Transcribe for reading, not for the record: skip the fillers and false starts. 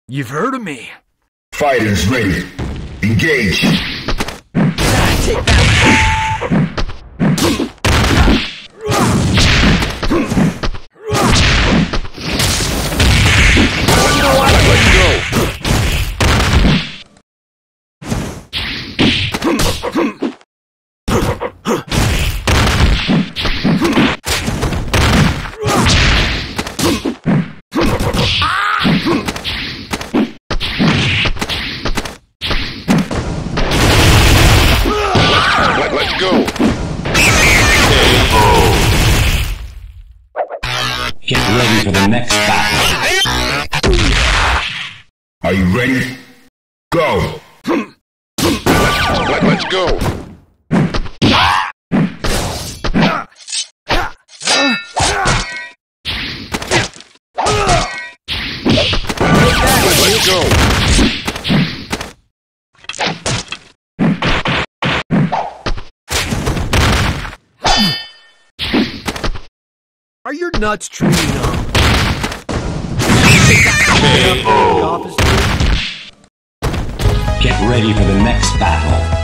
You've heard of me. Fighters ready. Engage. Take that. Let's go. Let's go. Get ready for the next battle. Are you ready? Go! Let's go. Let's go. Are your nuts truly numb? Get ready for the next battle.